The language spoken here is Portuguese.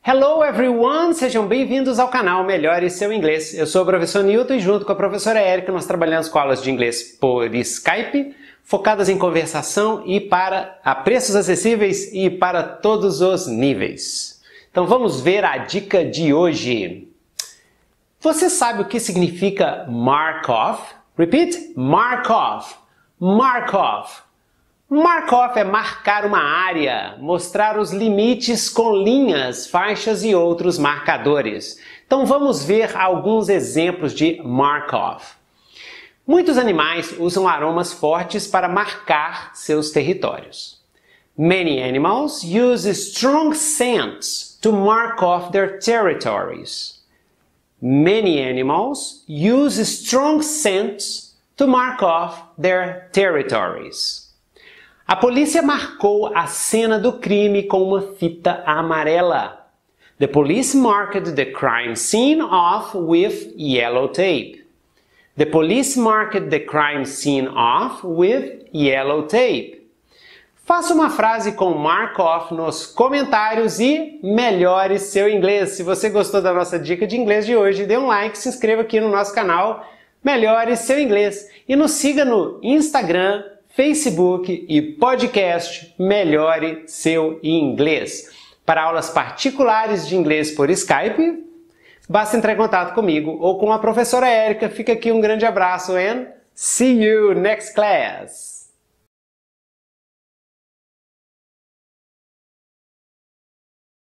Hello everyone! Sejam bem-vindos ao canal Melhore Seu Inglês. Eu sou o professor Newton e junto com a professora Érica nós trabalhamos com aulas de inglês por Skype, focadas em conversação e a preços acessíveis e para todos os níveis. Então vamos ver a dica de hoje. Você sabe o que significa mark-off? Repeat, mark-off. Mark-off. Mark-off é marcar uma área, mostrar os limites com linhas, faixas e outros marcadores. Então vamos ver alguns exemplos de mark-off. Muitos animais usam aromas fortes para marcar seus territórios. Many animals use strong scents to mark off their territories. Many animals use strong scents to mark off their territories. A polícia marcou a cena do crime com uma fita amarela. The police marked the crime scene off with yellow tape. The police marked the crime scene off with yellow tape. Faça uma frase com mark off nos comentários e melhore seu inglês. Se você gostou da nossa dica de inglês de hoje, dê um like, se inscreva aqui no nosso canal Melhore Seu Inglês e nos siga no Instagram, Facebook e podcast Melhore Seu Inglês. Para aulas particulares de inglês por Skype, basta entrar em contato comigo ou com a professora Érica. Fica aqui um grande abraço and see you next class!